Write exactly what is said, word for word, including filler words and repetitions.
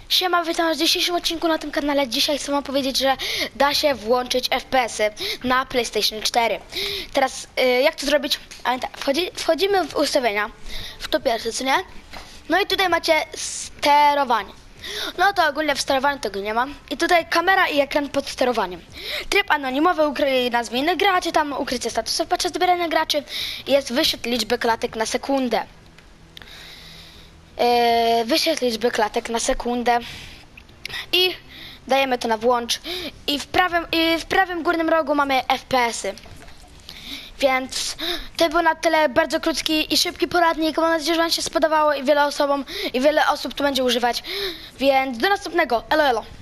Siema, witam w dzisiejszym odcinku na tym kanale. Dzisiaj chcę wam powiedzieć, że da się włączyć F P S y na PlayStation cztery. Teraz y, jak to zrobić? A, tak, wchodzi, wchodzimy w ustawienia, w to pierwsze, co nie? No i tutaj macie sterowanie. No to ogólnie w sterowaniu tego nie ma. I tutaj kamera i ekran pod sterowaniem. Tryb anonimowy, ukryje nazwy innych graczy, tam ukrycie statusów podczas zbierania graczy. Jest wyświetl liczbę klatek na sekundę. Yy, wyświetl liczbę klatek na sekundę i dajemy to na włącz i w prawym, i w prawym górnym rogu mamy F P S y. Więc to był na tyle bardzo krótki i szybki poradnik. Mam nadzieję, że wam się spodobało i wiele osobom i wiele osób tu będzie używać. Więc do następnego. Elo, elo.